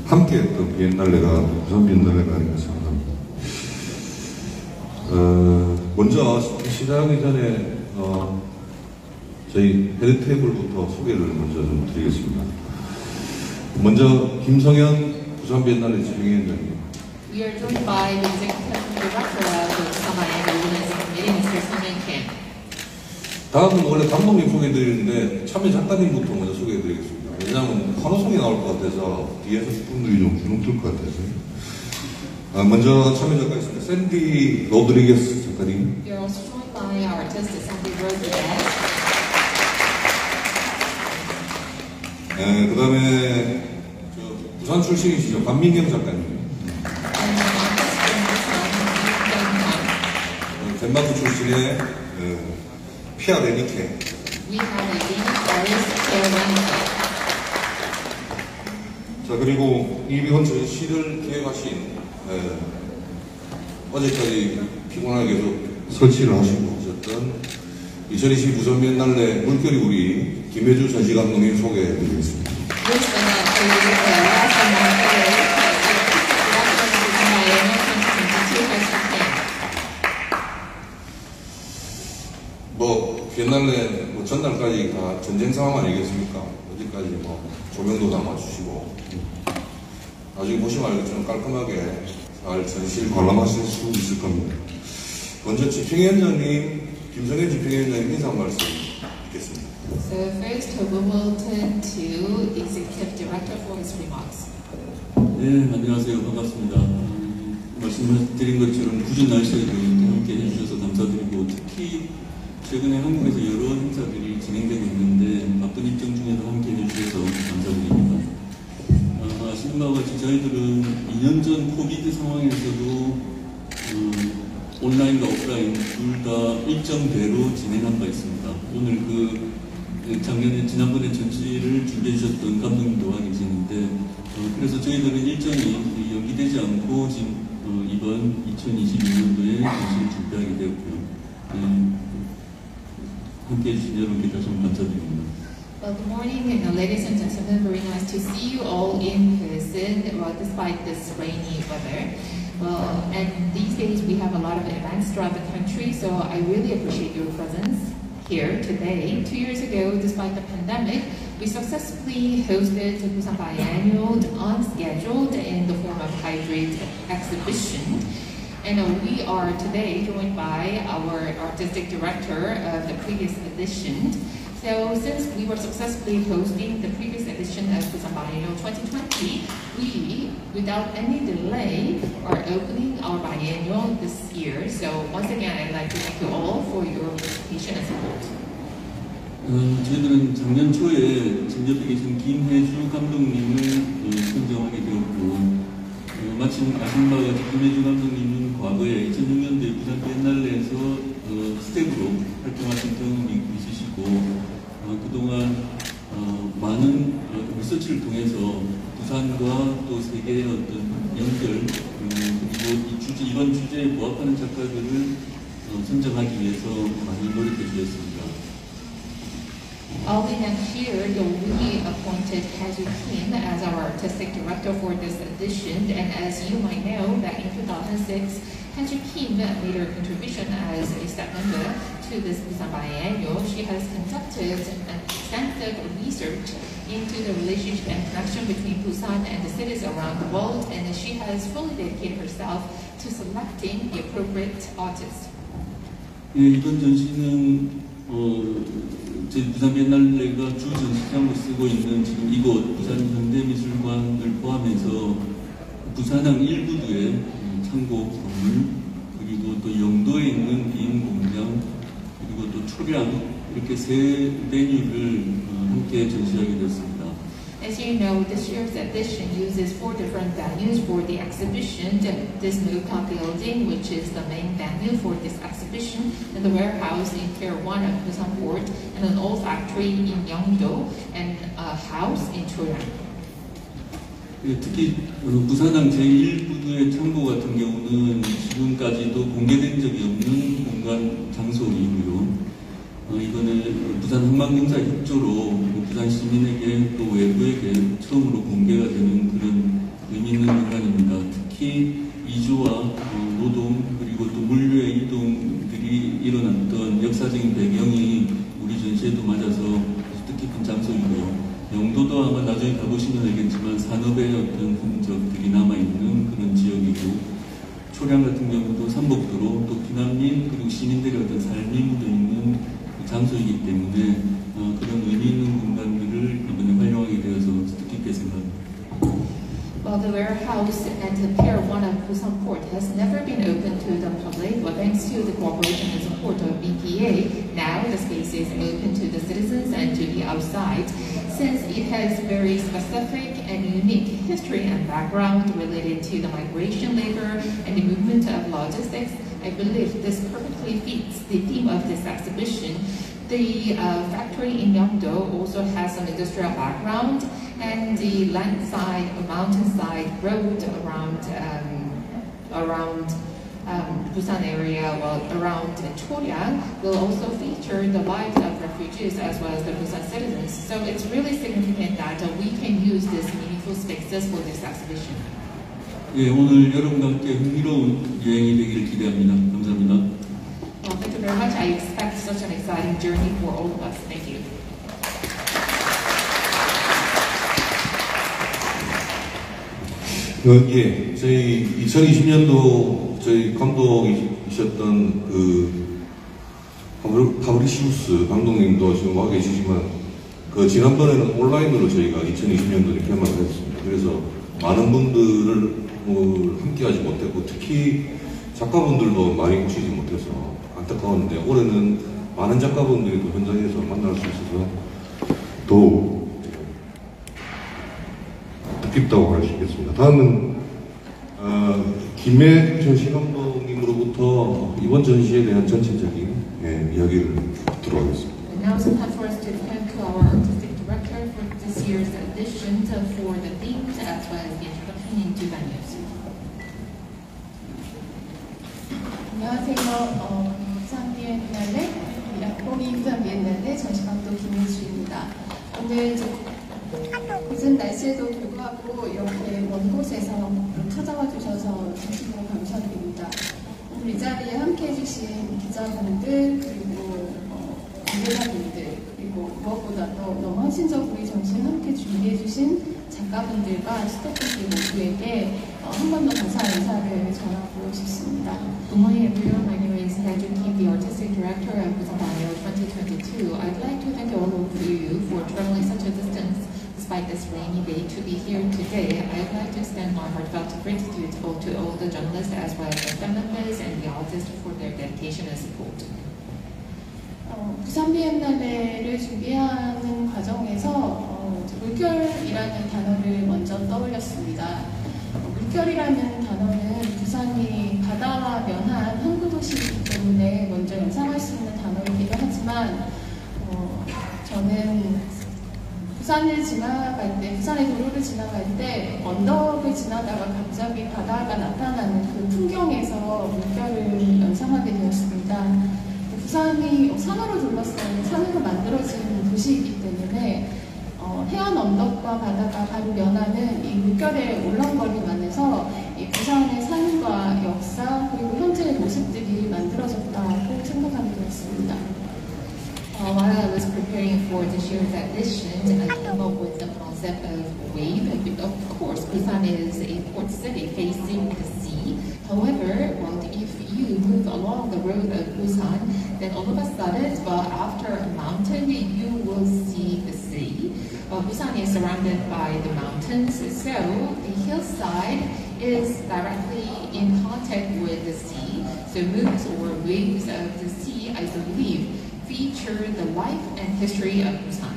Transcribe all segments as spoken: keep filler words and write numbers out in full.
함께했던 비엔날레가 부산 비엔날레가 아닌가 생각합니다. 어, 먼저 시작하기 전에 어, 저희 헤드테이블부터 소개를 먼저 좀 드리겠습니다. 먼저 김성현 부산 비엔날레 집행위원장님. We are joined by the Executive Director of the Busan Biennial Organizing Committee, Mister Sung-Min Kim. 다음은 원래 감독님 소개해드리는데 참여 작가님부터 먼저 소개해드리겠습니다. 왜냐하면 환호성이 나올 것 같아서 뒤에서 분들이 좀 주눅들 것 같아서. 아, 먼저 참여 작가 있습니다. 샌디 로드리게스 작가님. We are also joined by our artist, Sandy Rodriguez. 네, 그 다음에 부산 출신이시죠. 관민경 작가님. 덴마크 출신의 어, 피아 레니케. We have a Danish artist, Pierre Renique. 자, 그리고 이번 전시를 기획하신 에, 어제까지 피곤하게 계속 설치를 하시고 오셨던 이천이십 부산 비엔날레 물결이 우리 김혜주 전시 감독님 소개해드리겠습니다. 뭐 비엔날레 뭐 전날까지 다 전쟁 상황 아니겠습니까? 어디까지 뭐 조명도 담아주시고 나중에 보시면 알겠지만 깔끔하게 잘 전시를 관람하실 수 있을 겁니다. 먼저 집행위원장님, 김성현 집행위원장님 인사 말씀 듣겠습니다. So first, we will turn to the Executive Director for his remarks. 네, 안녕하세요. 반갑습니다. 음, 말씀드린 것처럼 굳은 날씨에도 함께 해주셔서 감사드리고 특히 최근에 한국에서 여러 행사들이 진행되고 있는데 바쁜 일정 중에도 함께 해주셔서 감사드립니다. 아, 아시는 바와 같이 저희들은 이 년 전 코비드 상황에서도 음, 온라인과 오프라인 둘 다 일정대로 진행한 바 있습니다. 오늘 그 작년에 지난번에 전시를 준비해 주셨던 감독님도 와 계시는데 어, 그래서 저희들은 일정이 연기되지 않고 지금 어, 이번 이천이십이 년도에 전시를 준비하게 되었고요. 음, 함께해 주신 여러분께 다시 한번 감사드립니다. Well, good morning, and ladies and gentlemen. Very nice to see you all in person, well, despite this rainy weather. Well, and these days we have a lot of events throughout the country, so I really appreciate your presence here today. Two years ago, despite the pandemic, we successfully hosted the Busan Biennial on schedule in the form of hybrid exhibition. And uh, we are today joined by our artistic director of the previous edition. So since we were successfully hosting the previous edition of Busan Biennial twenty twenty, we, without any delay, are opening our biennial this year. So once again, I'd like to thank you all for your participation and support. 어, 저희들은 작년 초에 지금 옆에 계신 김혜주 감독님을 어, 선정하게 되었고 어, 마침 아신 바와 같이 김혜주 감독님은 과거에 이천육 년도에 부산 비엔날레에서 어, 스텝으로 활동하신 경험이 있으시고 어, 그동안 어, 많은 어, 리서치를 통해서 부산과 또 세계의 어떤 연결 음, 그리고 이 주제, 이번 주제에 부합하는 작가들을 어, 선정하기 위해서 많이 노력해 주셨습니다. Early next year, we appointed Kazu Kim as our artistic director for this edition, and as you might know, that in two thousand six, Kazu Kim made her contribution as a staff member to this Busan Biennial. She has conducted an extensive research into the relationship and connection between Busan and the cities around the world, and she has fully dedicated herself to selecting the appropriate artists. 예, 이번 전시는 어, 저희 부산 비엔날레가 주 전시장으로 쓰고 있는 지금 이곳 부산 현대미술관을 포함해서 부산항 일부두의 창고 건물 그리고 또 영도에 있는 빈 공장 그리고 또 초량 이렇게 세 베뉴를 어, 함께 전시하게 되었습니다. As you know, this year's edition uses four different venues for the exhibition. This Muka building, which is the main venue for this exhibition, and the warehouse in Pier one of Busan Port, and an old factory in Yeongdo, and a house in Choryang. 예, 특히 어, 부산항 제일 부두의 창고 같은 경우는 지금까지도 공개된 적이 없는 공간 장소이고요. 어, 이거는 부산 한방경사 협조로 부산 시민에게 또 외부에게 처음으로 공개가 되는 그런 재미있는 공간입니다. 특히 이주와 어, 노동 그리고 또 물류의 이동들이 일어났던 역사적인 배경이 우리 전시에도 맞아서 뜻깊은 장소이고요. 영도도 아마 나중에 가보시면 알겠지만 산업의 어떤 흔적들이 남아있는 그런 지역이고, 초량 같은 경우도 삼복도로 또 피난민 그리고 시민들의 어떤 삶이 묻어있는 장소이기 때문에 어, 그런 의미 있는 공간들을 이번에 활용하게 되어서 뜻깊게 생각합니다. Well, the warehouse at the Pier one of Busan Port has never been open to the public, but thanks to the cooperation and support of B P A, now the space is open to the citizens and to the outside. Since it has very specific and unique history and background related to the migration labor and the movement of logistics, I believe this perfectly fits the theme of this exhibition. The uh, factory in Myeongdo also has some industrial background, and the landside or mountainside road around um, around um, Busan area, well, around Choryang, will also feature the lives of refugees as well as the Busan citizens. So it's really significant that uh, we can use these meaningful spaces for this exhibition. 예, 오늘 여러분과 함께 흥미로운 여행이 되기를 기대합니다. 감사합니다. Well, thank you very much. I expect such an exciting journey for all of us. Thank you. 그, 예, 저희 이천이십 년도 저희 감독이셨던 그 파브리시우스 감독님도 지금 와 계시지만, 그 지난번에는 온라인으로 저희가 이천이십 년도에 개막을 했습니다. 그래서 많은 분들을 뭐 함께하지 못했고, 특히 작가분들도 많이 오시지 못해서 안타까웠는데, 올해는 많은 작가분들이 또 현장에서 만날 수 있어서 더욱 뜻깊다고 할 수 있겠습니다. 다음은 어, 김해 전시 감독님으로부터 이번 전시에 대한 전체적인 예, 이야기를 들어가겠습니다. And now it's time for us to thank our artistic director for this year's edition for the themes as well as the introduction into venues. 안녕하세요. 어, 부산 비엔날레, 약봉이 부산 비엔날레 전시감독 김민주입니다. 오늘 늦은 날씨에도 불구하고 이렇게 먼 곳에서 찾아와 주셔서 진심으로 감사드립니다. 오늘 이 자리에 함께 해주신 기자분들, 그리고 어, 관계자분들, 그리고 무엇보다도 너무 헌신적으로 이 전시에 함께 준비해 주신 작가분들과 스태프분들 모두에게 어, 한 번 더 감사 인사를 전하고 싶습니다. Good morning everyone, my name is Hyun Kim, the Artistic Director of Busan Biennial twenty twenty-two. I'd like to thank all of you for traveling such a distance despite this rainy day to be here today. I'd like to extend my heartfelt gratitude to all the journalists as well as the staff members and the artists for their dedication and support. 어, 부산 비엔날레를 준비하는 과정에서 어, 물결이라는 단어를 먼저 떠올렸습니다. 어, 물결이라는 단어는 부산이 바다와 면한 항구 도시이기 때문에 먼저 연상할 수 있는 단어이기도 하지만 어, 저는 부산을 지나갈 때, 부산의 도로를 지나갈 때 언덕을 지나다가 갑자기 바다가 나타나는 그 풍경에서 물결을 연상하게 되었습니다. 부산이 산으로 둘러싸인, 산으로 만들어진 도시이기 때문에 어, 해안 언덕과 바다가 바로 면하는 이 물결의 울렁거림안에서 이 부산의 삶과 역사 그리고 현재의 모습들이 만들어졌다고 생각하게 되었습니다. Uh, while I was preparing for this year's edition, I came up with the concept of wave. Of course, Busan is a port city facing the sea. However, well, if you move along the road of Busan, then all of a sudden, well, after a mountain, you will see the sea. Well, Busan is surrounded by the mountains, so the hillside is directly in contact with the sea. So moves or waves of the sea, I believe, feature the life and history of Busan.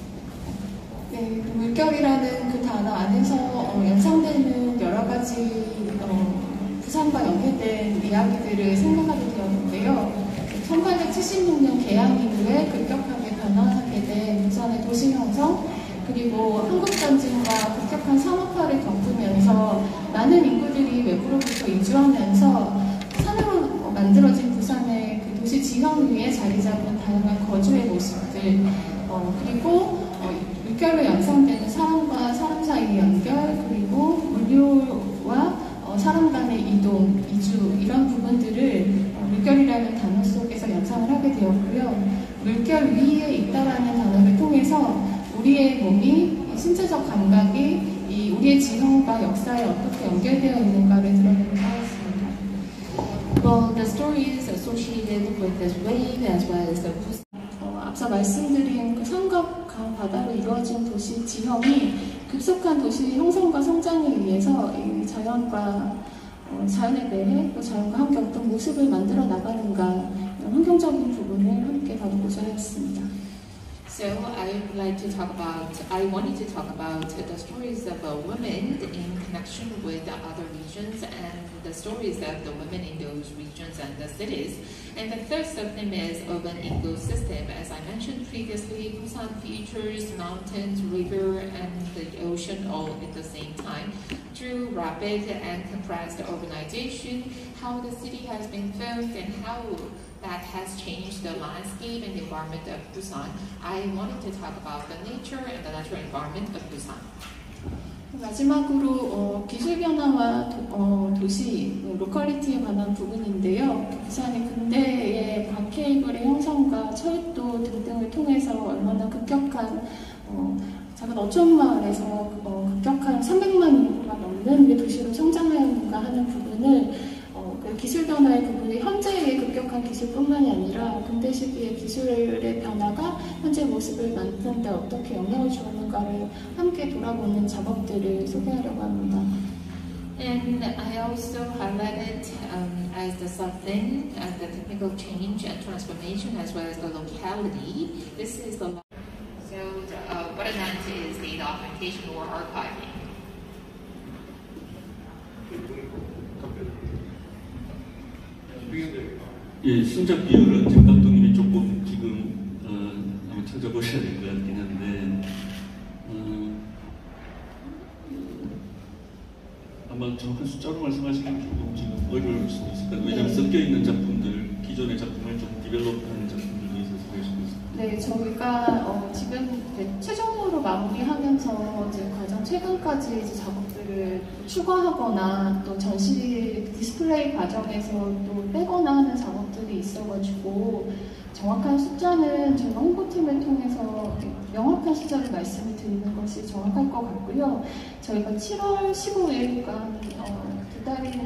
네, 그 물결이라는 그 단어 안에서 어, 연상되는 여러 가지 어, 부산과 연계된 이야기들을 생각하게 되었는데요. 천팔백칠십육 년 개항 이후에 급격하게 변화하게 된 부산의 도시 형성, 그리고 한국전쟁과 급격한 산업화를 겪으면서 많은 인구들이 외부로부터 이주하면서 산으로 만들어진 부산의 그 도시 지형 위에 자리 잡은 다양한 거주의 모습들, 어, 그리고 어, 물결로 연상되는 사람과 사람 사이의 연결, 그리고 물류 사람 간의 이동, 이주 이런 부분들을 어, 물결이라는 단어 속에서 연상을 하게 되었고요. 물결 위에 있다라는 단어를 통해서 우리의 몸이 이 신체적 감각이 이 우리의 지형과 역사에 어떻게 연결되어 있는가를 드러내고 하였습니다. Well, the story is associated with this wave as well as the Busan. 어, 앞서 말씀드린 그 삼각 강 바다로 이루어진 도시 지형이 급속한 도시 형성과 성장에 의해서 이 자연과 어, 자연의 매해, 또 자연과 함께 어떤 모습을 만들어 나가는가 이런 환경적인 부분을 함께 다뤄보자 했습니다. So I would like to talk about, I wanted to talk about the stories of uh, women in connection with the other regions and the stories of the women in those regions and the cities. And the third of them is urban ecosystem. As I mentioned previously, Busan features mountains, river, and the ocean all at the same time. Through rapid and compressed urbanization, how the city has been formed and how that has changed the landscape and the environment of Busan. I wanted to talk about the nature and the natural environment of Busan. 마지막으로 어, 기술 변화와 도, 어, 도시, 로컬리티에 관한 부분인데요. 부산의 근대의 곽케이블의 형성과 철도 등등을 통해서 얼마나 급격한 어, 작은 어촌 마을에서 어, 급격한 삼백만 인구가 넘는 도시로 성장하였는가 하는 부분을 어, 그 기술 변화의 부분이 현재의 급격한 기술뿐만이 아니라 근대 시기의 기술의 변화가 현재 모습을 만드는 데 어떻게 영향을 주었는가를 함께 돌아보는 작업들을 소개하려고 합니다. And I also highlighted um, as the something, uh, the technical change and transformation as well as the locality. This is the so uh, what I meant is the documentation or archiving. 예, 신작 비율은 장 감독님이 조금 지금 어, 한번 찾아보셔야 될 것 같긴 한데 어, 아마 정확한 숫자로 말씀하시기는 조금 지금 어려울 수도 있을 것 같아요. 왜냐하면 섞여 있는 작품들, 기존의 작품을 좀 디벨롭하는 작품들도 있어서 그럴 수도 있습니다. 네, 저희가 어, 지금 이제 최종으로 마무리하면서 이제 가장 최근까지 이제 작업들을 추가하거나 또 전시 디스플레이 과정에서 또 빼거나 하는 작업들이 있어가지고 정확한 숫자는 저희가 홍보팀을 통해서 명확한 숫자를 말씀을 드리는 것이 정확할 것 같고요. 저희가 칠월 십오일간 어, 두 달이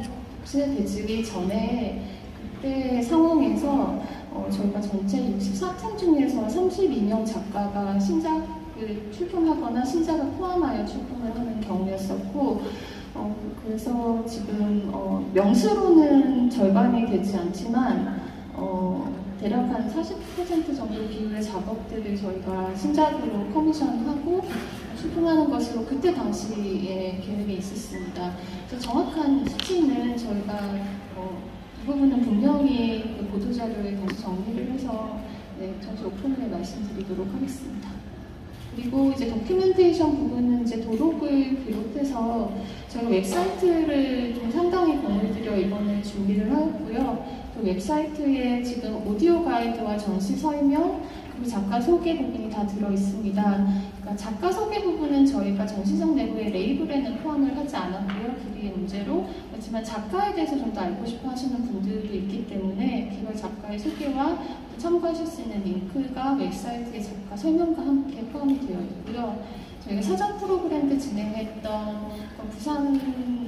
되기 전에 그때 상황에서 어, 저희가 전체 육십사 팀 중에서 삼십이 명 작가가 신작을 출품하거나 신작을 포함하여 출품을 하는 경우였었고 어, 그래서 지금 어, 명수로는 절반이 되지 않지만 어, 대략 한 사십 퍼센트 정도 비율의 작업들을 저희가 신작으로 커미션하고 출품하는 것으로 그때 당시에 계획이 있었습니다. 그래서 정확한 수치는 저희가 어, 이 부분은 분명히 그 보도자료에 다시 정리를 해서 네, 전시 오픈을 말씀드리도록 하겠습니다. 그리고 이제 도큐멘테이션 부분은 이제 도록을 비롯해서 저희 웹사이트를 좀 상당히 공을 들여 이번에 준비를 하였고요. 또 웹사이트에 지금 오디오 가이드와 전시 설명, 그리고 작가 소개 부분이 다 들어 있습니다. 그러니까 작가 소개 부분은 저희가 전시장 내부의 레이블에는 포함을 하지 않았고요. 그게 문제로. 그렇지만 작가에 대해서 좀 더 알고 싶어 하시는 분들도 있기 때문에 기월 작가의 소개와 참고하실 수 있는 링크가 웹사이트의 작가 설명과 함께 포함이 되어 있고요. 저희가 사전 프로그램 때 진행했던 부산을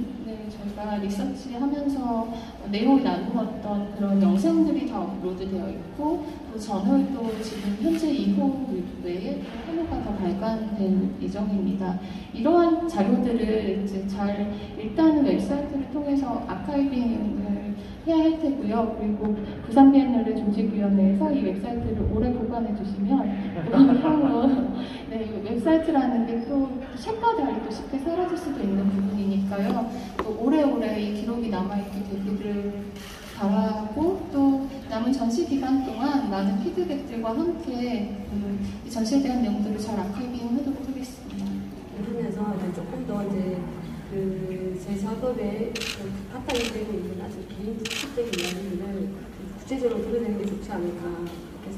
저희가 리서치하면서 내용을 나누었던 그런 영상들이 다 업로드되어 있고 또 전월도 지금 현재 이 호 외에 한 호가 더 발간될 예정입니다. 이러한 자료들을 이제 잘 일단은 웹사이트를 통해서 아카이빙을 해야 할 테고요. 그리고 부산 비엔날레 조직위원회에서 이 웹사이트를 오래 보관해 주시면 향후 네, 웹사이트라는 게 또 책과 달리 또 쉽게 사라질 수도 있는 부분이니까요. 또 오래오래 이 기록이 남아있게 되기를 바라고 또 남은 전시 기간 동안 많은 피드백들과 함께 음, 이 전시에 대한 내용들을 잘 아카이빙하도록 하겠습니다. 그러면서 이제 조금 더 이제 그 제 작업에 그 바탕이 되고 있는 아주 개인 특색적인 이야기를 구체적으로 드러내는 게 좋지 않을까 그렇게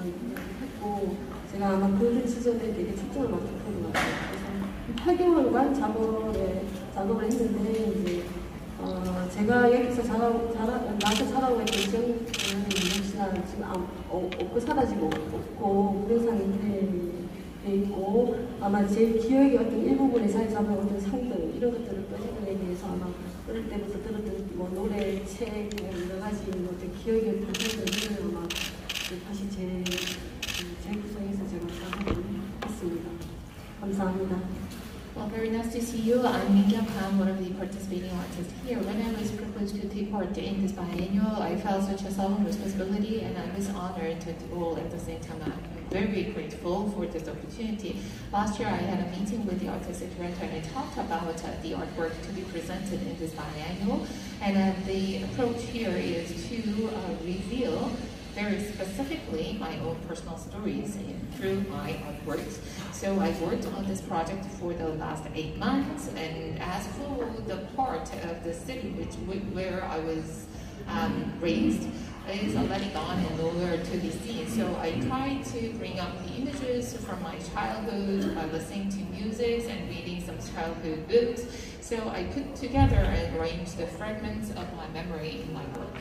생각했고 제가 아마 그 시절에 되게 초점을 맞췄던 것 같아요. 그래서 팔 개월간 작업에 작업을 했는데 이제 어, 제가 여기서 자라고, 자라, 나한테 자라고 했던 지역은 역시나 지금 아, 어, 없고 사라지고 없고 무등산이 돼 있고 아마 제 기억의 어떤 일부분에 자리 잡은 어떤 상들 이런 것들을 뼈저근에 대해서 아마 어릴 때부터 들었던 뭐 노래, 책, 뭐 여러 가지 뭐 어떤 기억의 어떤 상들을 아마 다시 제, 제 구성에서 제가 사용을 했습니다. 감사합니다. Well, very nice to see you. I'm Min Kyung Kam, one of the participating artists here. When I was privileged to take part in this biennial, I felt such a solemn responsibility and I was honored to do at the same time. I'm very grateful for this opportunity. Last year I had a meeting with the Artistic Director and I talked about uh, the artwork to be presented in this biennial. And uh, the approach here is to uh, reveal very specifically my own personal stories in, through my artworks. So I worked on this project for the last eight months, and as for the part of the city which where I was um, raised, is letting on and nowhere to be seen. So I tried to bring up the images from my childhood by listening to music and reading some childhood books. So I put together and arranged the fragments of my memory in my work.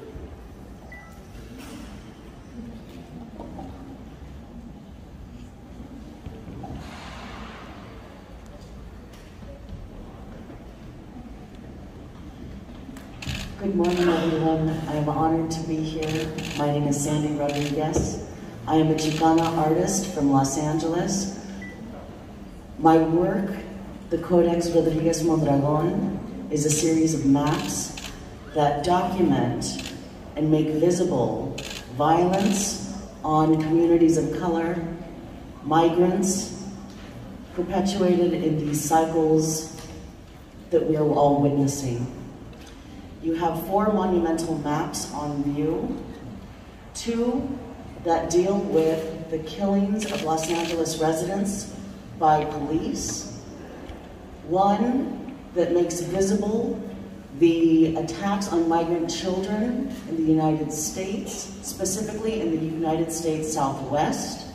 Good morning, everyone. I am honored to be here. My name is Sandy Rodriguez. I am a Chicana artist from Los Angeles. My work, the Codex Rodriguez Mondragon, is a series of maps that document and make visible violence on communities of color, migrants, perpetuated in these cycles that we are all witnessing. You have four monumental maps on view, two that deal with the killings of Los Angeles residents by police, one that makes visible the attacks on migrant children in the United States, specifically in the United States Southwest.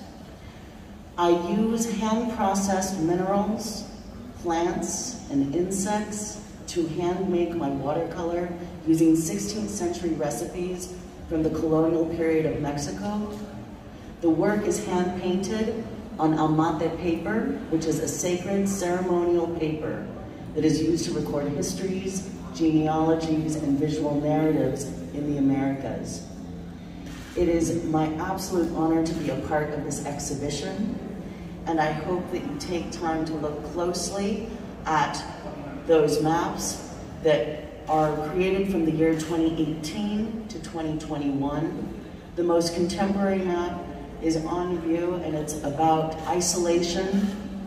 I use hand-processed minerals, plants, and insects to hand make my watercolor using sixteenth century recipes from the colonial period of Mexico. The work is hand painted on almate paper, which is a sacred ceremonial paper that is used to record histories, genealogies, and visual narratives in the Americas. It is my absolute honor to be a part of this exhibition, and I hope that you take time to look closely at those maps that are created from the year twenty eighteen to twenty twenty-one. The most contemporary map is on view, and it's about isolation,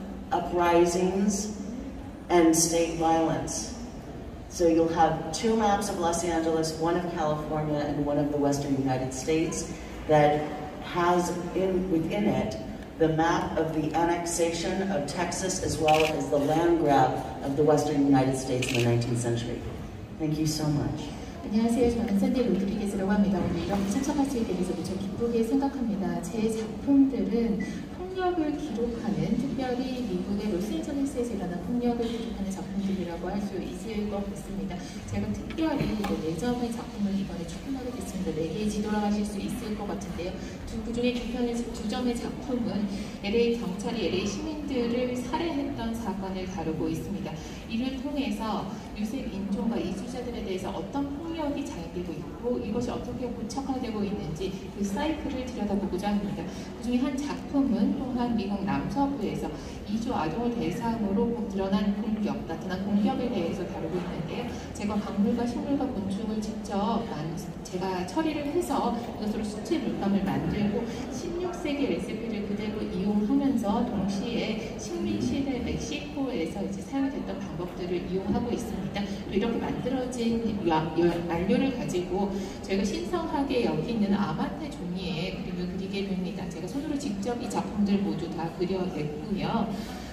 uprisings, and state violence. So you'll have two maps of Los Angeles, one of California and one of the Western United States, that has in, within it the map of the annexation of Texas as well as the land grab of the Western United States in the nineteenth century. Thank you so much. 안녕하세요. 저는 샌디 로드리게즈라고 합니다. 오늘 이렇게 참석할 수 있게 돼서 무척 기쁘게 생각합니다. 제 작품들은 폭력을 기록하는, 특별히 미국의 로스앤젤레스에서 일어난 폭력을 기록하는 작품들이라고 할 수 있을 것 같습니다. 제가 특별히 네 점의 작품을 이번에 출품하게 됐습니다. 네 개의 지도라 하실 수 있을 것 같은데요. 두, 그 중에 두, 편의, 두 점의 작품은 엘에이 경찰이 엘에이 시민들을 살해했던 사건을 다루고 있습니다. 이를 통해서 유색 인종과 이주자들에 대해서 어떤 폭력이 자행되고 있고 이것이 어떻게 고착화되고 있는지 그 사이클을 들여다보고자 합니다. 그 중에 한 작품은 또한 미국 남서부에서 이주 아동을 대상으로 드러난 공격, 나타난 공격에 대해서 다루고 있는데요. 제가 박물과 식물과 곤충을 직접 제가 처리를 해서 이것으로 수채 물감을 만들고 십육 세기 레시피를 그대로 이용하면서 동시에 식민시대 멕시코에서 이제 사용됐던 방법들을 이용하고 있습니다. 또 이렇게 만들어진 만료를 가지고 저희가 신성하게 여기는 아마테 종이에 그림을 그리게 됩니다. 제가 손으로 직접 이 작품들 모두 다 그려냈고요.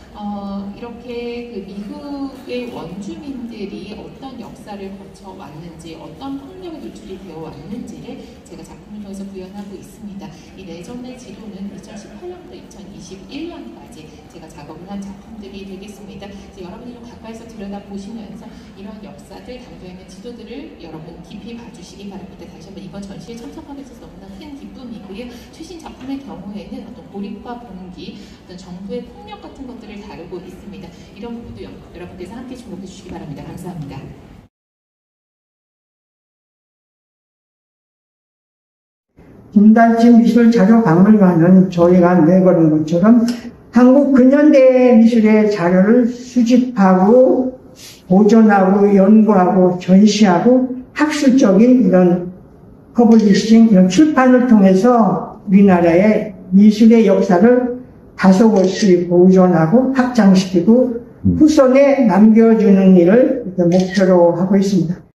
어, 이렇게 그 미국의 원주민들이 어떤 역사를 거쳐 왔는지, 어떤 폭력에 노출이 되어 왔는지를 제가 작품을 통해서 구현하고 있습니다. 이 내전의 지도는 이천십팔 년부터 이천이십일 년까지 제가 작업을 한 작품들이 되겠습니다. 그래서 여러분이 좀 가까이서 들여다보시면서 이러한 역사들, 담겨 있는 지도들을 여러분 깊이 봐주시기 바랍니다. 다시 한번 이번 전시에 참석하게 돼서 너무나 큰 기쁨이고요. 최신 작품의 경우에는 어떤 고립과 봉기, 어떤 정부의 폭력 같은 것들을 다루고 있습니다. 이런 부분도 여러분께서 함께 주목해 주시기 바랍니다. 감사합니다. 김단치 미술자료박물관은 저희가 내걸은 것처럼 한국 근현대 미술의 자료를 수집하고 보존하고 연구하고 전시하고 학술적인 이런 퍼블리싱, 이런 출판을 통해서 우리나라의 미술의 역사를 다소곳이 보존하고 확장시키고 후손에 남겨주는 일을 목표로 하고 있습니다.